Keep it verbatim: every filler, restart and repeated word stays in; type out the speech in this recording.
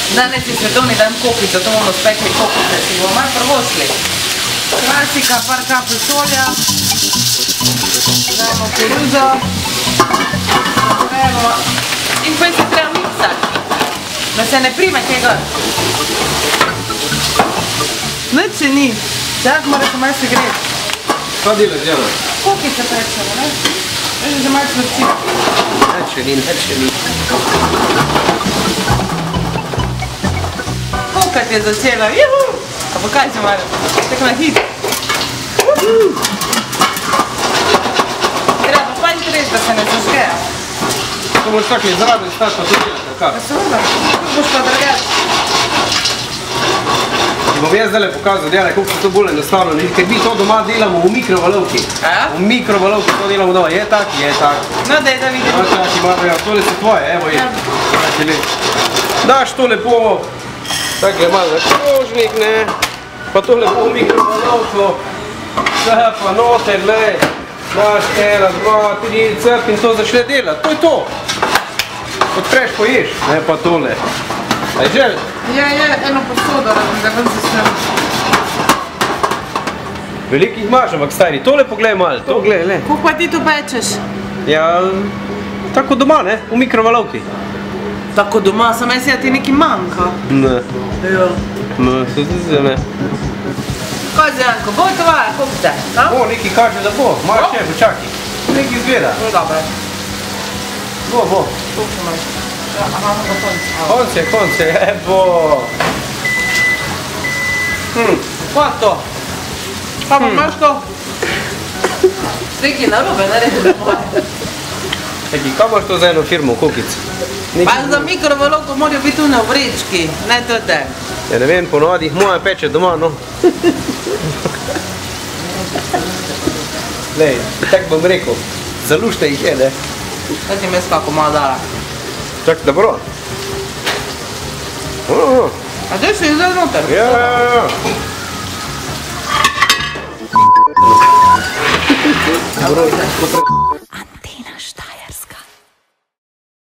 Danes je svetovni dan kokica, to bomo spekli kokice, si bomo malo prvošli. Klasika, par kapelj solja, dajmo koruzo, evo, in potem se treba miksati, da se ne prime kaj gor. Nič se ni, čak mora se malo segreti. Kaj delaš, Jana? Kokice pečemo, ne? Veš, že malo smrci. Neč še ni, neč še ni. Kokat je začela, juhu! A pokaj se malo, tako na hit. Treba pa panj treći da se ne zažge. To boš tako izraben stati pa to delati, kak? Pa seveda, kako boš pa drgač? Bom jaz zdaj pokazal, Jana, kako se to bolj enostavno, ker mi to doma delamo v mikrovalovki. V mikrovalovki to delamo doma, je tak, je tak. No, daj da vidim. No, čak imamo, ja, tole so tvoje, evo je. Daš to lepo, tako je malo na krožnik, ne, pa to lepo v mikrovalovko, vse pa noter, glej, daš ena, dva, tri, crp in to začne delati, to je to. Odpreš, poješ, ne pa tole. A je žel? Ja, je, eno posodo, da ven se svem. Velikih imaš, ampak stari, tole poglej malo, to glej, le. Kako pa ti to pečeš? Ja, tako doma, ne, v mikrovalovki. Tako doma, sam jaz ja ti nekaj manjka. Ne. Jo. Ne, se zdi, ne. Kaj z Janko, bo tvoja kokica? Bo, nekaj kaže, da bo, imaš še, počakaj. Nekaj izgleda. No, dobro. Bo, bo. Koliko imaš? Aha, imamo pa konc. Konce, konce, evo. Hm. Kaj to? Kaj pa imaš to? Nekaj narobe naredili moje. Taki, kaj imaš to za eno firmo, kokic? Pa za mikrovalovko morajo biti tune v vrečki, ne tete. Ja ne vem, ponovadi jih moja peče doma, no. Lej, tak bom rekel, zalušte jih je, ne. Kaj ti mes kako malo dala? Čak, dobro. A to še je zdaj noter? Ja, ja, ja. Dobro,